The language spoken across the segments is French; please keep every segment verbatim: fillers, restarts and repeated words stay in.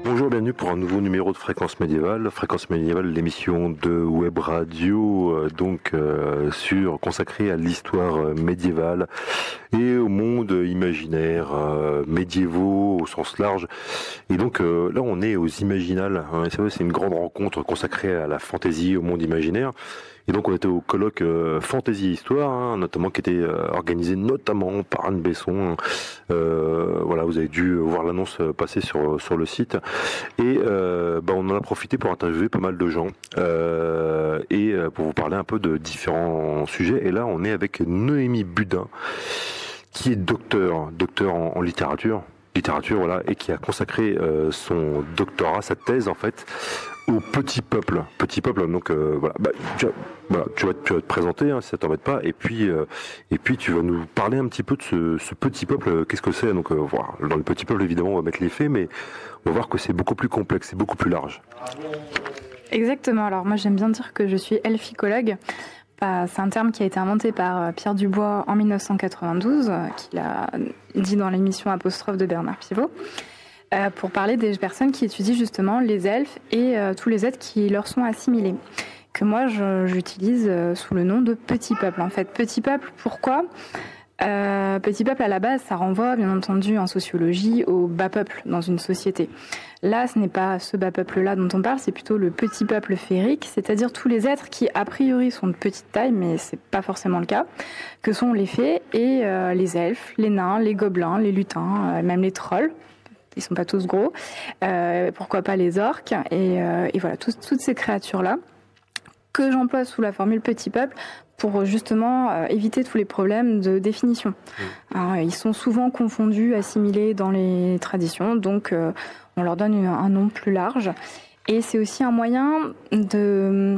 Bonjour, bienvenue pour un nouveau numéro de Fréquence Médiévale. Fréquence Médiévale, l'émission de web radio, euh, donc euh, sur consacrée à l'histoire euh, médiévale et au monde imaginaire, euh, médiévaux au sens large. Et donc euh, là, on est aux Imaginales. Hein, c'est vrai, c'est une grande rencontre consacrée à la fantaisie, au monde imaginaire. Et donc on était au colloque euh, Fantaisie et Histoire, hein, notamment qui était euh, organisé notamment par Anne Besson. Euh, voilà, vous avez dû voir l'annonce passer sur sur le site. Et euh, bah, on en a profité pour interviewer pas mal de gens euh, et pour vous parler un peu de différents sujets. Et là, on est avec Noémie Budin, qui est docteur, docteur en, en littérature, littérature, voilà, et qui a consacré euh, son doctorat, sa thèse en fait, au petit peuple. Petit peuple, donc euh, voilà, bah, tu, vas, voilà tu, vas, tu vas te présenter, hein, si ça t'embête pas, et puis euh, et puis tu vas nous parler un petit peu de ce, ce petit peuple. Qu'est-ce que c'est? Donc euh, voilà, dans le petit peuple, évidemment, on va mettre les faits, mais on va voir que c'est beaucoup plus complexe, c'est beaucoup plus large. Exactement. Alors moi, j'aime bien dire que je suis elficologue. C'est un terme qui a été inventé par Pierre Dubois en mille neuf cent quatre-vingt-douze, qu'il a dit dans l'émission Apostrophe de Bernard Pivot, euh, pour parler des personnes qui étudient justement les elfes et euh, tous les êtres qui leur sont assimilés, que moi je, j'utilise euh, sous le nom de petit peuple. En fait, petit peuple, pourquoi ? Euh, petit peuple, à la base, ça renvoie, bien entendu, en sociologie, au bas peuple dans une société. Là, ce n'est pas ce bas peuple-là dont on parle, c'est plutôt le petit peuple féerique, c'est-à-dire tous les êtres qui, a priori, sont de petite taille, mais c'est pas forcément le cas, que sont les fées et euh, les elfes, les nains, les gobelins, les lutins, euh, même les trolls. Ils sont pas tous gros. Euh, pourquoi pas les orques et, euh, et voilà, tout, toutes ces créatures-là que j'emploie sous la formule petit peuple pour justement euh, éviter tous les problèmes de définition. Mmh. Alors, ils sont souvent confondus, assimilés dans les traditions, donc euh, on leur donne une, un nom plus large. Et c'est aussi un moyen de,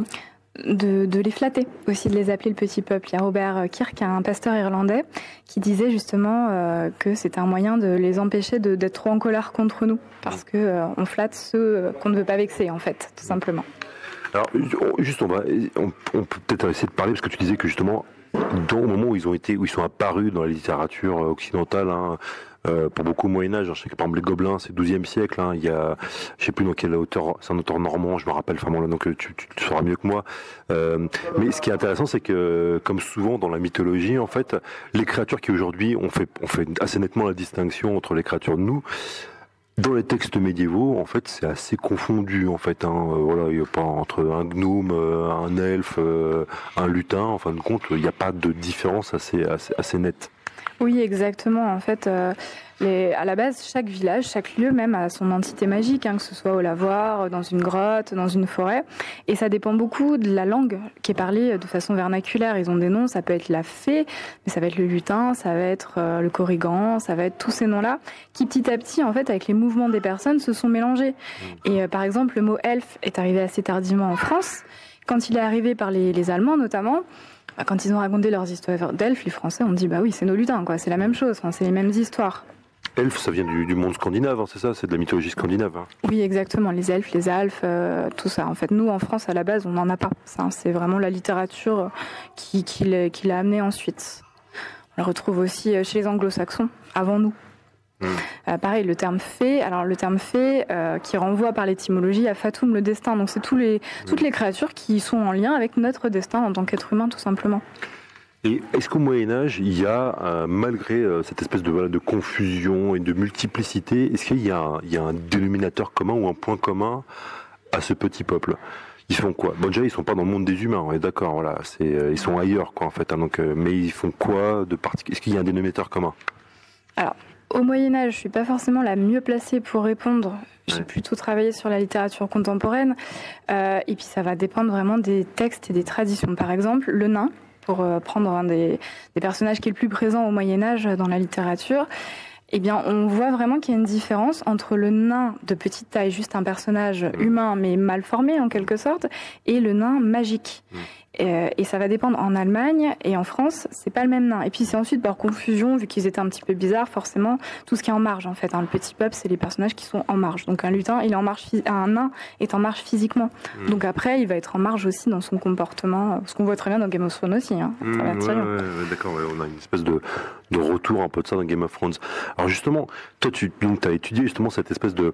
de, de les flatter, aussi de les appeler le petit peuple. Il y a Robert Kirk, un pasteur irlandais, qui disait justement euh, que c'était un moyen de les empêcher de, d'être trop en colère contre nous, parce que euh, on flatte ceux qu'on ne veut pas vexer, en fait, tout simplement. Alors, juste, on va, on, on peut peut-être essayer de parler, parce que tu disais que justement, dans, au moment où ils ont été, où ils sont apparus dans la littérature occidentale, hein, euh, pour beaucoup au Moyen-Âge, hein, je sais que par exemple les Gobelins, c'est douzième siècle, hein, il y a, je sais plus dans quel auteur, c'est un auteur normand, je me rappelle vraiment là, donc tu, tu, tu sauras mieux que moi. Euh, mais ce qui est intéressant, c'est que, comme souvent dans la mythologie, en fait, les créatures qui aujourd'hui, on fait, on fait assez nettement la distinction entre les créatures de nous. Dans les textes médiévaux, en fait, c'est assez confondu, en fait. Hein. Euh, voilà, il n'y a pas entre un gnome, euh, un elfe, euh, un lutin. En fin de compte, il n'y a pas de différence assez, assez, assez nette. Oui, exactement. En fait, euh, les, à la base, chaque village, chaque lieu même a son entité magique, hein, que ce soit au lavoir, dans une grotte, dans une forêt. Et ça dépend beaucoup de la langue qui est parlée de façon vernaculaire. Ils ont des noms, ça peut être la fée, mais ça va être le lutin, ça va être euh, le corrigan, ça va être tous ces noms-là, qui petit à petit, en fait, avec les mouvements des personnes, se sont mélangés. Et euh, par exemple, le mot elfe est arrivé assez tardivement en France. Quand il est arrivé par les, les Allemands, notamment, quand ils ont raconté leurs histoires d'elfes, les Français ont dit bah oui, c'est nos lutins, quoi. C'est la même chose, enfin, c'est les mêmes histoires. Elfes, ça vient du, du monde scandinave, hein, c'est ça? C'est de la mythologie scandinave. Hein. Oui, exactement. Les elfes, les alphes, euh, tout ça. En fait, nous, en France, à la base, on n'en a pas. Ça, c'est vraiment la littérature qui, qui, l'a, qui l'a amené ensuite. On le retrouve aussi chez les anglo-saxons, avant nous. Mmh. Euh, pareil, le terme fée, alors le terme fée euh, qui renvoie par l'étymologie à Fatum, le destin. Donc c'est tous les, mmh. toutes les créatures qui sont en lien avec notre destin en tant qu'être humain, tout simplement. Et est-ce qu'au Moyen-Âge, il y a, euh, malgré euh, cette espèce de, voilà, de confusion et de multiplicité, est-ce qu'il y a, un, il y a un dénominateur commun ou un point commun à ce petit peuple? Ils font quoi? Bon, déjà, ils sont pas dans le monde des humains, on est d'accord, voilà, c'est, euh, ils sont ailleurs, quoi, en fait. Hein, donc, euh, mais ils font quoi de particulier? Est-ce qu'il y a un dénominateur commun? Alors, au Moyen-Âge, je suis pas forcément la mieux placée pour répondre. J'ai ouais. plutôt travaillé sur la littérature contemporaine. Euh, et puis, ça va dépendre vraiment des textes et des traditions. Par exemple, le nain, pour euh, prendre un des, des personnages qui est le plus présent au Moyen-Âge dans la littérature, eh bien, on voit vraiment qu'il y a une différence entre le nain de petite taille, juste un personnage humain mais mal formé en quelque sorte, et le nain magique. Mmh. Et, et ça va dépendre en Allemagne et en France, c'est pas le même nain. Et puis c'est ensuite par confusion, vu qu'ils étaient un petit peu bizarres, forcément, tout ce qui est en marge en fait. Hein. Le petit peuple, c'est les personnages qui sont en marge. Donc un lutin, il est en marge, un nain est en marge physiquement. Mmh. Donc après, il va être en marge aussi dans son comportement, ce qu'on voit très bien dans Game of Thrones aussi. Hein. Mmh, ouais, ouais, ouais, d'accord, ouais, on a une espèce de, de retour un peu de ça dans Game of Thrones. Alors justement, toi, tu donc, as étudié justement cette espèce de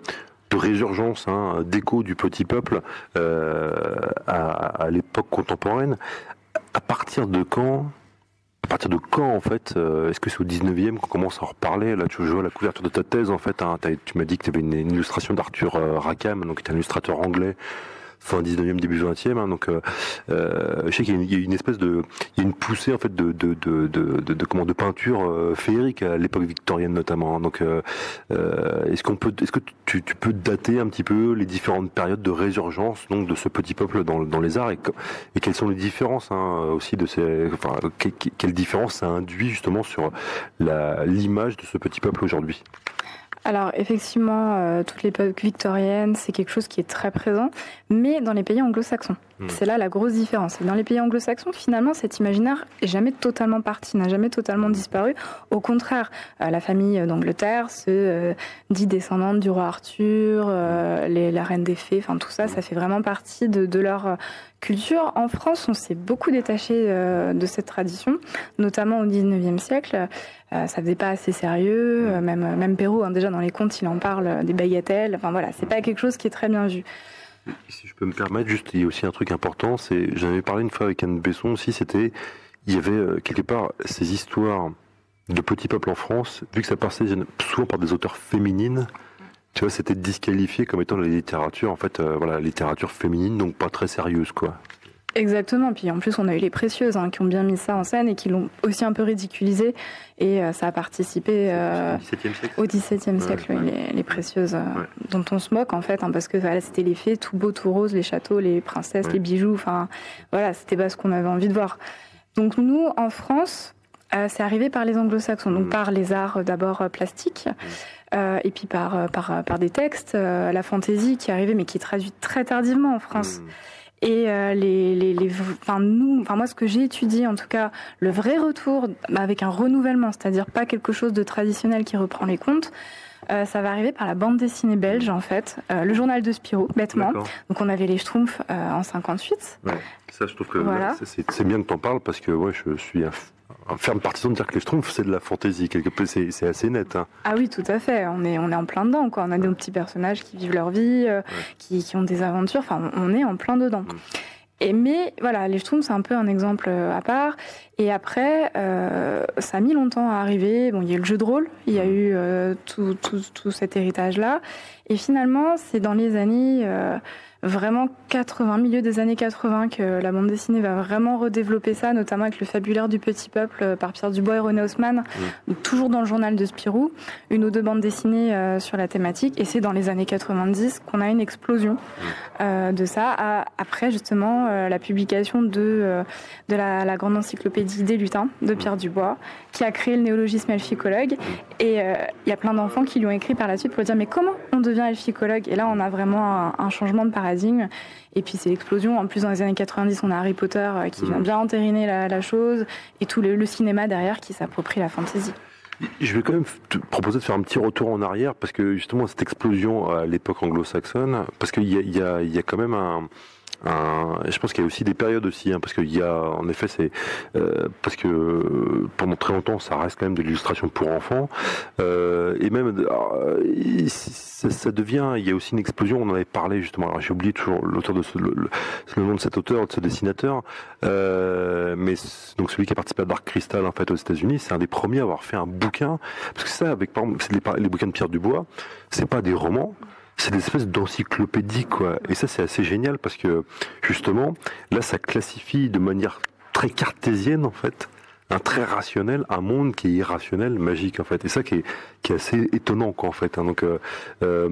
de résurgence, hein, d'écho du petit peuple euh, à, à l'époque contemporaine. À partir de quand À partir de quand, en fait, euh, est-ce que c'est au dix-neuvième qu'on commence à en reparler? Là, tu vois la couverture de ta thèse, en fait, hein, tu m'as dit que tu avais une, une illustration d'Arthur euh, Rackham, donc qui est un illustrateur anglais, fin dix-neuvième, début vingtième, hein, donc euh, euh, je sais qu'il y a, une, il y a une espèce de, il y a une poussée en fait de de de de, de, de comment de peinture euh, féerique à l'époque victorienne notamment. Hein, donc euh, euh, est-ce qu'on peut, est-ce que tu, tu peux dater un petit peu les différentes périodes de résurgence donc de ce petit peuple dans dans les arts et, et quelles sont les différences hein, aussi de ces, enfin que, que, quelle différence ça induit justement sur la l'image de ce petit peuple aujourd'hui? Alors effectivement, euh, toute l'époque victorienne, c'est quelque chose qui est très présent, mais dans les pays anglo-saxons. Mmh. C'est là la grosse différence. Et dans les pays anglo-saxons, finalement, cet imaginaire n'est jamais totalement parti, n'a jamais totalement disparu. Au contraire, euh, la famille d'Angleterre se euh, dit descendante du roi Arthur, euh, les, la reine des fées, enfin tout ça, ça fait vraiment partie de, de leur... Euh, culture. En France, on s'est beaucoup détaché euh, de cette tradition, notamment au dix-neuvième siècle. Euh, ça faisait pas assez sérieux. Euh, même même Perrault, hein, déjà dans les contes, il en parle euh, des bagatelles. Enfin voilà, c'est pas quelque chose qui est très bien vu. Si je peux me permettre, juste il y a aussi un truc important. C'est, j'en avais parlé une fois avec Anne Besson aussi. C'était, il y avait euh, quelque part ces histoires de petits peuples en France, vu que ça passait souvent par des auteurs féminines. Tu vois, c'était disqualifié comme étant la littérature, en fait, euh, voilà, la littérature féminine, donc pas très sérieuse, quoi. Exactement. Puis en plus, on a eu les Précieuses hein, qui ont bien mis ça en scène et qui l'ont aussi un peu ridiculisé. Et euh, ça a participé euh, au dix-septième siècle, au dix-septième siècle ouais, ouais. Les, les Précieuses, euh, ouais. dont on se moque en fait, hein, parce que voilà, c'était les fées, tout beau, tout rose, les châteaux, les princesses, ouais. les bijoux. Enfin, voilà, c'était pas ce qu'on avait envie de voir. Donc nous, en France, euh, c'est arrivé par les Anglo-Saxons, donc mmh. par les arts d'abord euh, plastiques. Mmh. Euh, et puis par, par, par des textes, euh, la fantaisie qui est arrivée, mais qui est traduite très tardivement en France. Mmh. Et euh, les, les, les, enfin nous, enfin moi, ce que j'ai étudié, en tout cas, le vrai retour bah, avec un renouvellement, c'est-à-dire pas quelque chose de traditionnel qui reprend les contes. Euh, ça va arriver par la bande dessinée belge, en fait, euh, le journal de Spirou, bêtement. D'accord. Donc on avait les Schtroumpfs euh, en cinquante-huit. Ouais. Ça, je trouve que voilà. c'est, c'est bien que t'en parles parce que ouais, je suis un, un ferme partisan de dire que les Schtroumpfs c'est de la fantaisie, quelque peu, c'est, c'est assez net. Hein. Ah oui, tout à fait. On est on est en plein dedans, quoi. On a ouais. nos petits personnages qui vivent leur vie, euh, ouais. qui, qui ont des aventures. Enfin, on est en plein dedans. Mmh. Et mais voilà, les Schtroumpfs c'est un peu un exemple à part. Et après, euh, ça a mis longtemps à arriver. Bon, il y a eu le jeu de rôle, il y a eu euh, tout, tout, tout cet héritage-là. Et finalement, c'est dans les années euh, vraiment quatre-vingts, milieu des années quatre-vingts, que la bande dessinée va vraiment redévelopper ça, notamment avec le Fabulaire du Petit Peuple par Pierre Dubois et René Haussmann, mmh. toujours dans le journal de Spirou, une ou deux bandes dessinées euh, sur la thématique. Et c'est dans les années quatre-vingt-dix qu'on a une explosion euh, de ça. À, après, justement, euh, la publication de, euh, de la, la grande encyclopédie des lutins de Pierre Dubois, qui a créé le néologisme elficologue. Et il euh, y a plein d'enfants qui lui ont écrit par la suite pour dire mais comment on devient elficologue? Et là, on a vraiment un, un changement de paradigme. Et puis c'est l'explosion. En plus, dans les années quatre-vingt-dix, on a Harry Potter euh, qui vient bien entériner la, la chose, et tout le, le cinéma derrière qui s'approprie la fantaisie. Je vais quand même te proposer de faire un petit retour en arrière, parce que justement, cette explosion à l'époque anglo-saxonne, parce qu'il y a, il y a, il y a quand même un... Un, je pense qu'il y a aussi des périodes aussi, hein, parce qu'il y a, en effet, c'est euh, parce que euh, pendant très longtemps, ça reste quand même de l'illustration pour enfants, euh, et même euh, ça, ça devient. Il y a aussi une explosion. On en avait parlé justement. Alors j'ai oublié toujours l'auteur de ce, le, le, le nom de cet auteur, de ce dessinateur, euh, mais donc celui qui a participé à Dark Crystal en fait aux États-Unis, c'est un des premiers à avoir fait un bouquin, parce que ça, avec par exemple, c'est les, les bouquins de Pierre Dubois, c'est pas des romans. C'est des espèces d'encyclopédies, quoi. Et ça, c'est assez génial parce que, justement, là, ça classifie de manière très cartésienne, en fait, un très rationnel, un monde qui est irrationnel, magique, en fait. Et ça qui est, qui est assez étonnant, quoi, en fait. Hein. Donc, euh, euh,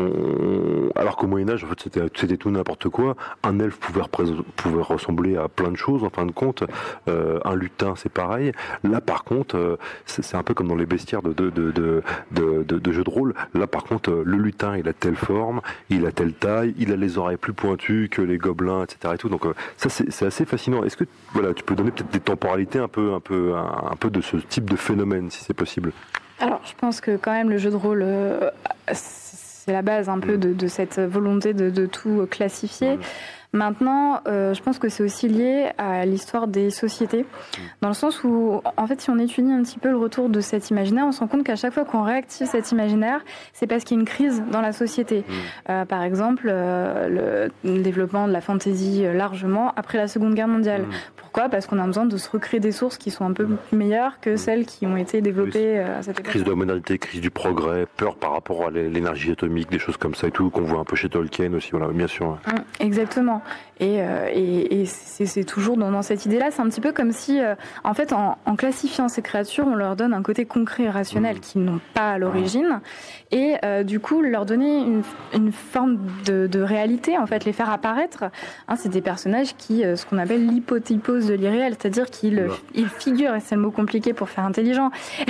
on... alors qu'au Moyen-Âge, en fait, c'était, c'était tout n'importe quoi. Un elfe pouvait, représ... pouvait ressembler à plein de choses, en fin de compte. Euh, un lutin, c'est pareil. Là, par contre, euh, c'est, c'est un peu comme dans les bestiaires de, de, de, de, de, de, de jeux de rôle. Là, par contre, euh, le lutin, il a telle forme, il a telle taille, il a les oreilles plus pointues que les gobelins, et cetera. Et tout. Donc, euh, ça, c'est, c'est assez fascinant. Est-ce que, voilà, tu peux donner peut-être des temporalités un peu, un peu, un, un peu de ce type de phénomène, si c'est possible? Alors, je pense que quand même le jeu de rôle, euh, c'est la base un peu de, de cette volonté de, de tout classifier. Mmh. Maintenant, euh, je pense que c'est aussi lié à l'histoire des sociétés, dans le sens où, en fait, si on étudie un petit peu le retour de cet imaginaire, on se rend compte qu'à chaque fois qu'on réactive cet imaginaire, c'est parce qu'il y a une crise dans la société. Mmh. Euh, par exemple, euh, le développement de la fantaisie largement après la Seconde Guerre mondiale. Mmh. Pourquoi ? Parce qu'on a besoin de se recréer des sources qui sont un peu meilleures que celles qui ont été développées à cette époque. Crise de la modernité, crise du progrès, peur par rapport à l'énergie atomique, des choses comme ça et tout, qu'on voit un peu chez Tolkien aussi, voilà, bien sûr. Mmh, exactement. Et, euh, et, et c'est toujours dans, dans cette idée-là, c'est un petit peu comme si, euh, en fait, en, en classifiant ces créatures, on leur donne un côté concret et rationnel mmh. qu'ils n'ont pas à l'origine, et euh, du coup, leur donner une, une forme de, de réalité, en fait, les faire apparaître. Hein, c'est des personnages qui, euh, ce qu'on appelle l'hypotypose de l'irréel, c'est-à-dire qu'ils ouais. ils figurent, et c'est le mot compliqué pour faire intelligent,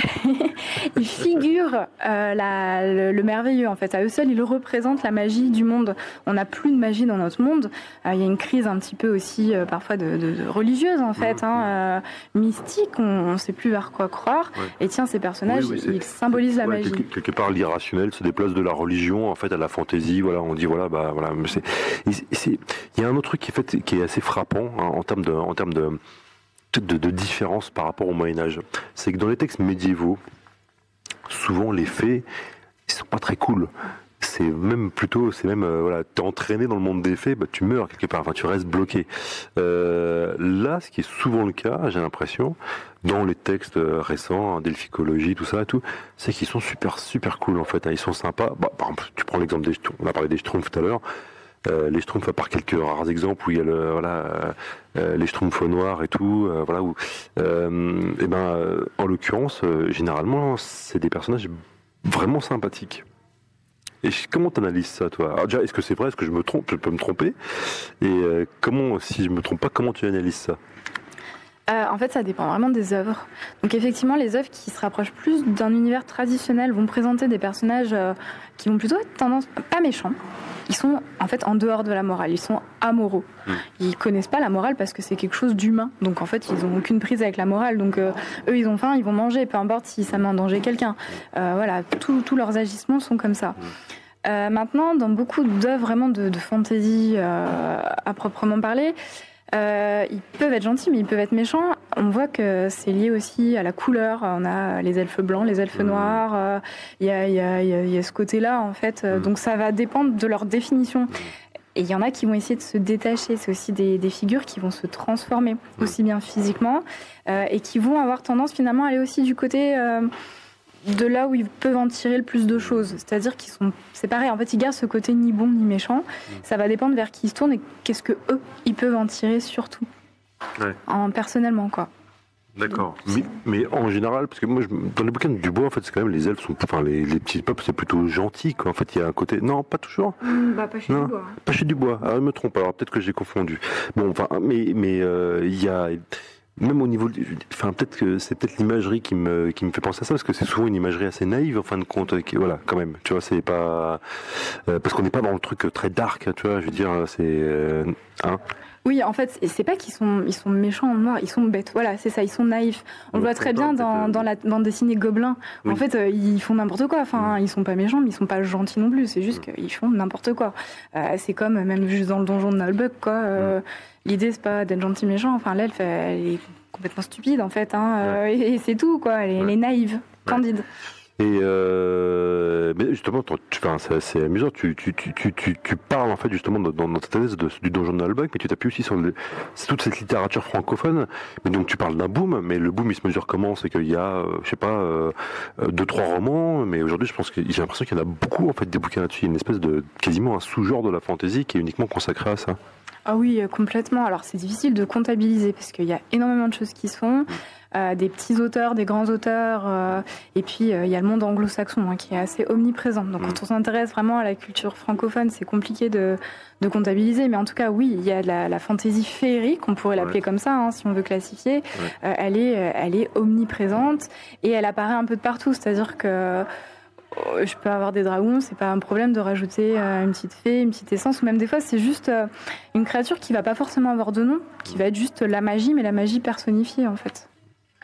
ils figurent euh, la, le, le merveilleux, en fait. À eux seuls, ils représentent la magie du monde. On n'a plus de magie dans notre monde. Euh, il y a une crise un petit peu aussi euh, parfois de, de, de religieuse en fait, mmh, hein, euh, mystique, on ne sait plus vers quoi croire. Ouais. Et tiens, ces personnages, oui, oui, ils symbolisent la ouais, magie. Quelque, quelque part, l'irrationnel se déplace de la religion en fait à la fantaisie. Voilà, on dit voilà, bah voilà. Mais c'est, il y a un autre truc qui est, fait, qui est assez frappant hein, en termes de, en termes de, de, de différence par rapport au Moyen Âge. C'est que dans les textes médiévaux, souvent les faits, ils sont pas très cool. C'est même plutôt, c'est même, euh, voilà, t'es entraîné dans le monde des faits, bah, tu meurs quelque part, enfin, tu restes bloqué. Euh, là, ce qui est souvent le cas, j'ai l'impression, dans les textes récents, hein, delphicologie, tout ça et tout, c'est qu'ils sont super, super cool, en fait, hein, ils sont sympas. Bah, par exemple, tu prends l'exemple des Schtroumpfs, on a parlé des Schtroumpfs tout à l'heure, euh, les Schtroumpfs, à part quelques rares exemples où il y a le, voilà, euh, les Schtroumpfs noirs et tout, euh, voilà, où, euh, et ben, euh, en l'occurrence, euh, généralement, c'est des personnages vraiment sympathiques. Et comment tu analyses ça, toi? Alors déjà, est-ce que c'est vrai? Est-ce que je me trompe? Je peux me tromper? Et euh, comment, si je me trompe pas, comment tu analyses ça? Euh, en fait, ça dépend vraiment des œuvres. Donc effectivement, les œuvres qui se rapprochent plus d'un univers traditionnel vont présenter des personnages euh, qui vont plutôt être tendance, pas méchants. Ils sont en fait en dehors de la morale, ils sont amoraux. Mmh. Ils connaissent pas la morale parce que c'est quelque chose d'humain. Donc en fait, ils ont aucune prise avec la morale. Donc euh, eux, ils ont faim, ils vont manger, peu importe si ça met en danger quelqu'un. Euh, voilà, tous leurs agissements sont comme ça. Mmh. Euh, maintenant, dans beaucoup d'œuvres vraiment de, de fantasy euh, à proprement parler, euh, ils peuvent être gentils, mais ils peuvent être méchants. On voit que c'est lié aussi à la couleur. On a les elfes blancs, les elfes mmh. noirs. Il euh, y, y, y, y a ce côté-là, en fait. Mmh. Donc ça va dépendre de leur définition. Et il y en a qui vont essayer de se détacher. C'est aussi des, des figures qui vont se transformer, mmh. aussi bien physiquement, euh, et qui vont avoir tendance finalement à aller aussi du côté... Euh, de là où ils peuvent en tirer le plus de choses. C'est-à-dire qu'ils sont... C'est pareil, en fait, ils gardent ce côté ni bon ni méchant. Mmh. Ça va dépendre vers qui ils se tournent et qu'est-ce que eux, ils peuvent en tirer surtout. Ouais. En, personnellement, quoi. D'accord. Mais, mais en général, parce que moi, je, dans les bouquins du bois, en fait, c'est quand même les elfes sont... Enfin, les, les petits peuples, c'est plutôt gentil, quoi. En fait, il y a un côté... Non, pas toujours. Mmh, bah, pas chez non, Dubois. Pas chez Dubois. Alors, je me trompe. Alors, peut-être que j'ai confondu. Bon, enfin, mais mais euh, il y a... Même au niveau, enfin peut-être que c'est peut-être l'imagerie qui me qui me fait penser à ça parce que c'est souvent une imagerie assez naïve en fin de compte. Qui, voilà, quand même, tu vois, c'est pas euh, parce qu'on n'est pas dans le truc très dark, tu vois. Je veux dire, c'est euh, hein. Oui, en fait, c'est pas qu'ils sont, ils sont méchants en noir, ils sont bêtes. Voilà, c'est ça, ils sont naïfs. On le voit très bien dans, dans la bande dessinée Gobelins. Oui. En fait, euh, ils font n'importe quoi. Enfin, ils sont pas méchants, mais ils sont pas gentils non plus. C'est juste qu'ils font n'importe quoi. Euh, c'est comme même juste dans le donjon de Nullbuck, quoi. Euh, L'idée, c'est pas d'être gentil méchant. Enfin, l'elfe, elle est complètement stupide, en fait. Hein. Euh, et, et c'est tout, quoi. Elle est, ouais. elle est naïve, candide. Et euh, mais justement, tu, enfin, c'est assez amusant. Tu, tu, tu, tu, tu, tu parles en fait justement dans, dans ta thèse de, du donjon de Nullbuck, mais tu t'appuies aussi sur le, toute cette littérature francophone. Mais donc tu parles d'un boom, mais le boom il se mesure comment? C'est qu'il y a, euh, je sais pas, euh, deux trois romans, mais aujourd'hui je pense que j'ai l'impression qu'il y en a beaucoup en fait des bouquins là-dessus. Il y a une espèce de quasiment un sous-genre de la fantasy qui est uniquement consacré à ça. Ah oui, complètement. Alors c'est difficile de comptabiliser parce qu'il y a énormément de choses qui se font. Euh, des petits auteurs, des grands auteurs, euh, et puis euh, il y a le monde anglo-saxon hein, qui est assez omniprésent. Donc mmh. quand on s'intéresse vraiment à la culture francophone, c'est compliqué de, de comptabiliser, mais en tout cas oui, il y a la, la fantaisie féerique, on pourrait l'appeler ouais. comme ça, hein, si on veut classifier. Ouais. Euh, elle est, elle est omniprésente et elle apparaît un peu de partout. C'est-à-dire que je peux avoir des dragons, c'est pas un problème de rajouter euh, une petite fée, une petite essence, ou même des fois c'est juste euh, une créature qui va pas forcément avoir de nom, qui va être juste la magie, mais la magie personnifiée en fait.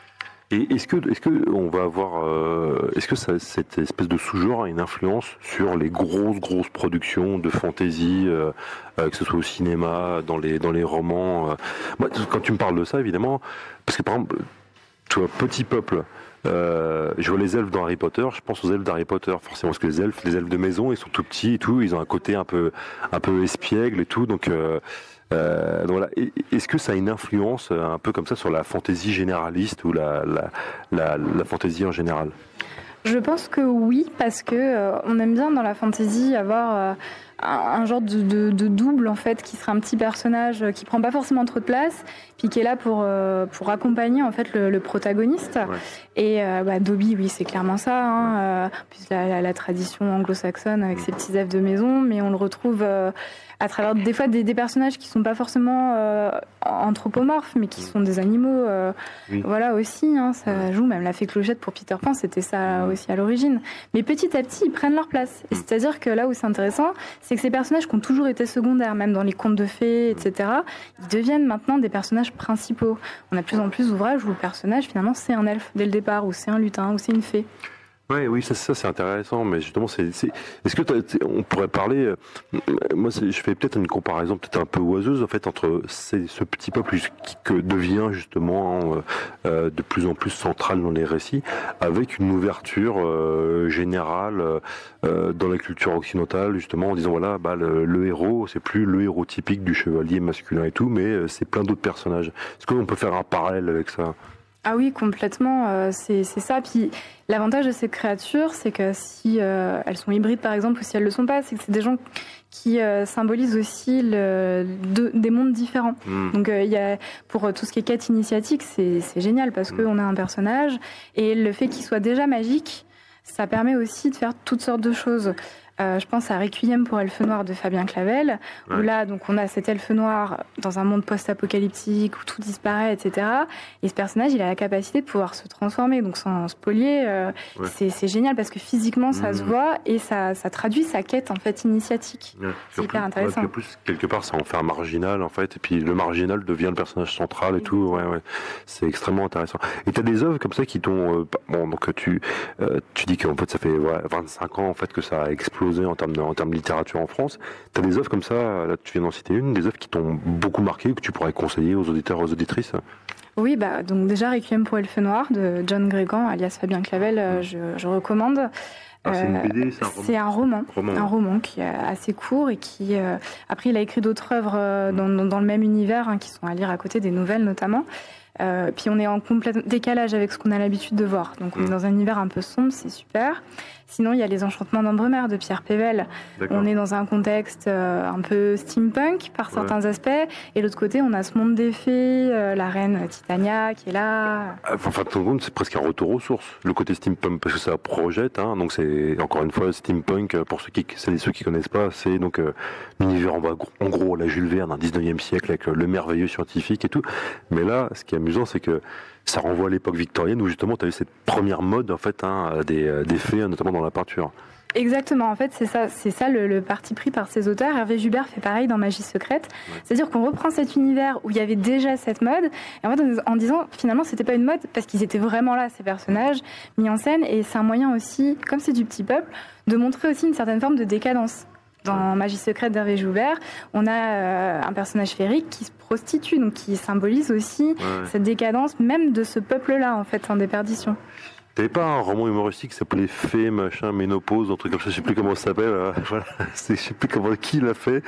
Et est-ce que, est-ce que on va avoir, euh, est-ce que ça, cette espèce de sous-genre a une influence sur les grosses grosses productions de fantasy, euh, euh, que ce soit au cinéma, dans les dans les romans. euh. Moi, quand tu me parles de ça, évidemment, parce que par exemple, tu vois, Petit Peuple. Euh, je vois les elfes dans Harry Potter, je pense aux elfes d'Harry Potter, forcément, parce que les elfes, les elfes de maison, ils sont tout petits et tout, ils ont un côté un peu, un peu espiègle et tout, donc, euh, euh, donc voilà. Et, est-ce que ça a une influence un peu comme ça sur la fantaisie généraliste ou la, la, la, la fantaisie en général? Je pense que oui, parce que euh, on aime bien dans la fantasy avoir euh, un, un genre de, de, de double en fait, qui serait un petit personnage qui prend pas forcément trop de place, puis qui est là pour euh, pour accompagner en fait le, le protagoniste. Ouais. Et euh, bah, Dobby, oui, c'est clairement ça. Hein, euh, puis la, la, la tradition anglo-saxonne avec ses petits elfes de maison, mais on le retrouve euh, à travers des fois des, des personnages qui sont pas forcément euh, anthropomorphes, mais qui sont des animaux. Euh, oui. Voilà aussi, hein, ça joue. Même la fée Clochette pour Peter Pan, c'était ça aussi à l'origine. Mais petit à petit, ils prennent leur place. Et c'est-à-dire que là où c'est intéressant, c'est que ces personnages qui ont toujours été secondaires, même dans les contes de fées, et cetera, ils deviennent maintenant des personnages principaux. On a de plus en plus d'ouvrages où le personnage, finalement, c'est un elfe dès le départ, ou c'est un lutin, ou c'est une fée. Ouais, oui, ça, ça c'est intéressant, mais justement, c'est, c'est, est-ce que on pourrait parler, euh, moi, je fais peut-être une comparaison peut-être un peu oiseuse en fait entre ces, ce petit peuple qui que devient justement euh, de plus en plus central dans les récits, avec une ouverture euh, générale euh, dans la culture occidentale, justement en disant voilà, bah le, le héros, c'est plus le héros typique du chevalier masculin et tout, mais c'est plein d'autres personnages. Est-ce qu'on peut faire un parallèle avec ça? Ah oui, complètement, euh, c'est, c'est ça. Puis l'avantage de ces créatures, c'est que si euh, elles sont hybrides, par exemple, ou si elles le sont pas, c'est que c'est des gens qui euh, symbolisent aussi le, de, des mondes différents. Mmh. Donc il euh, y a, pour tout ce qui est quête initiatique, c'est, c'est génial parce mmh. qu'on a un personnage, et le fait qu'il soit déjà magique, ça permet aussi de faire toutes sortes de choses. Euh, je pense à Requiem pour Elfe Noir de Fabien Clavel, ouais. où là, donc, on a cet elfe noir dans un monde post-apocalyptique où tout disparaît, et cetera. Et ce personnage, il a la capacité de pouvoir se transformer, donc sans spolier. Euh, ouais. c'est, c'est génial parce que physiquement, ça mmh. se voit et ça, ça traduit sa quête en fait initiatique. Ouais. C'est hyper plus, intéressant. Ouais, plus, quelque part, ça en fait un marginal en fait, et puis le marginal devient le personnage central et tout. Ouais, ouais. C'est extrêmement intéressant. Et tu as des œuvres comme ça qui t'ont. Euh, bon, donc tu, euh, tu dis qu'en fait, ça fait ouais, vingt-cinq ans en fait que ça a explosé en termes de, en termes de littérature en France. Tu as des œuvres comme ça, là tu viens d'en citer une, des œuvres qui t'ont beaucoup marqué ou que tu pourrais conseiller aux auditeurs et aux auditrices? Oui, bah, donc déjà Requiem pour Elfe Noir de John Grégan, alias Fabien Clavel, euh, je, je recommande. Ah, c'est une B D, c'est un roman. C'est un roman, roman. un roman qui est assez court et qui, euh, après il a écrit d'autres œuvres euh, dans, dans, dans le même univers, hein, qui sont à lire à côté des nouvelles notamment. Euh, puis on est en complet décalage avec ce qu'on a l'habitude de voir. Donc on est dans un univers un peu sombre, c'est super. Sinon, il y a Les Enchantements d'Ambremer de Pierre Pével. D'accord. On est dans un contexte euh, un peu steampunk par certains ouais. aspects. Et de l'autre côté, on a ce monde des fées, euh, la reine Titania qui est là. Enfin, tout le monde, c'est presque un retour aux sources, le côté steampunk, parce que ça projette. Hein, donc c'est encore une fois steampunk, pour ceux qui, celles et ceux qui connaissent pas, c'est donc euh, l'univers en, en gros la Jules Verne, un dix-neuvième siècle avec le merveilleux scientifique et tout. Mais là, ce qui est amusant, c'est que ça renvoie à l'époque victorienne où justement tu as eu cette première mode en fait hein, des, des fées, notamment dans la peinture. Exactement, en fait c'est ça, c'est ça le, le parti pris par ces auteurs. Hervé Joubert fait pareil dans Magie secrète, ouais. c'est-à-dire qu'on reprend cet univers où il y avait déjà cette mode, et en fait en disant finalement c'était pas une mode parce qu'ils étaient vraiment là ces personnages mis en scène, et c'est un moyen aussi, comme c'est du petit peuple, de montrer aussi une certaine forme de décadence. Dans Magie secrète d'Hervé Joubert, on a euh, un personnage féerique qui se prostitue, donc qui symbolise aussi ouais. cette décadence même de ce peuple-là, en fait, en déperdition. T'avais pas un roman humoristique qui s'appelait Fée, machin, ménopause, un truc comme ça, je sais plus comment ça s'appelle, euh, voilà, c'est, je sais plus comment, qui l'a fait.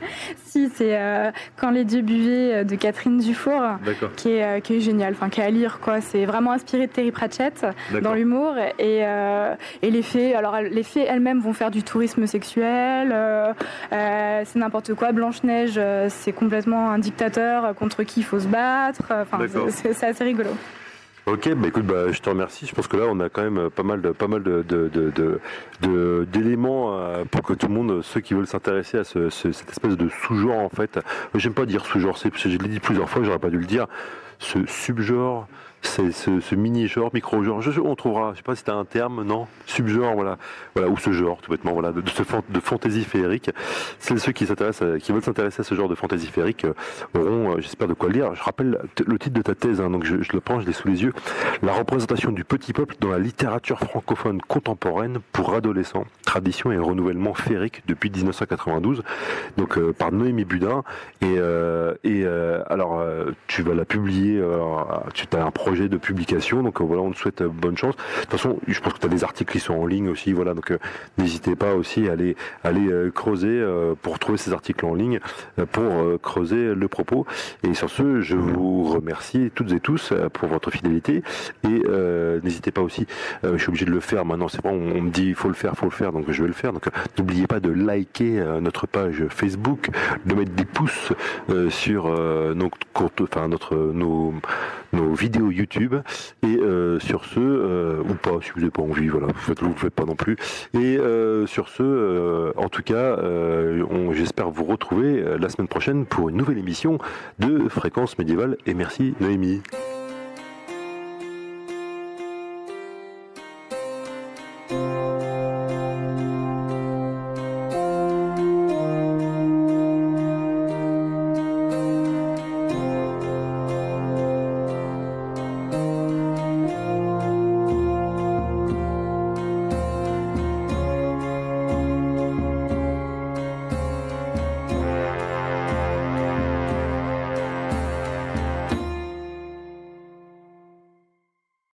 Si, c'est euh, Quand les dieux buvaient de Catherine Dufour, qui est, euh, qui est génial, enfin qui est à lire, quoi. C'est vraiment inspiré de Terry Pratchett D'accord. dans l'humour, et, euh, et les fées, alors les fées elles-mêmes vont faire du tourisme sexuel, euh, euh, c'est n'importe quoi. Blanche-Neige, euh, c'est complètement un dictateur contre qui il faut se battre, enfin c'est, c'est, c'est assez rigolo. Ok, bah écoute, bah je te remercie. Je pense que là, on a quand même pas mal de, pas mal de, de, de, de, de d'éléments euh, pour que tout le monde, ceux qui veulent s'intéresser à ce, ce, cette espèce de sous-genre, en fait. J'aime pas dire sous-genre, c'est, je l'ai dit plusieurs fois, j'aurais pas dû le dire. Ce subgenre, c'est ce, ce mini-genre, micro-genre, je, on trouvera, je sais pas si t'as un terme, non, subgenre, voilà, voilà, ou ce genre, tout bêtement, voilà, de, de ce de fantaisie féerique. Celles ceux qui s'intéressent, à, qui veulent s'intéresser à ce genre de fantaisie féerique euh, auront, euh, j'espère, de quoi lire. Je rappelle le titre de ta thèse, hein, donc je, je le prends, je l'ai sous les yeux. la représentation du petit peuple dans la littérature francophone contemporaine pour adolescents, tradition et renouvellement féerique depuis dix-neuf cent quatre-vingt-douze, donc euh, par Noémie Budin. Et, euh, et euh, alors, euh, tu vas la publier, euh, tu as un projet de publication, donc euh, voilà, on te souhaite euh, bonne chance. De toute façon, je pense que tu as des articles qui sont en ligne aussi, voilà, donc euh, n'hésitez pas aussi à aller, aller euh, creuser euh, pour trouver ces articles en ligne, euh, pour euh, creuser le propos. Et sur ce, je vous remercie toutes et tous euh, pour votre fidélité. Et euh, n'hésitez pas aussi, euh, je suis obligé de le faire maintenant, c'est bon, on, on me dit il faut le faire, il faut le faire, donc je vais le faire. Donc euh, n'oubliez pas de liker euh, notre page Facebook, de mettre des pouces euh, sur euh, nos comptes, enfin notre nos, nos vidéos YouTube. Et euh, sur ce, euh, ou pas, si vous n'avez pas envie, voilà, vous faites vous faites pas non plus. Et euh, sur ce, euh, en tout cas, euh, on, j'espère vous retrouver euh, la semaine prochaine pour une nouvelle émission de Fréquence Médiévale. Et merci Noémie. Thank you.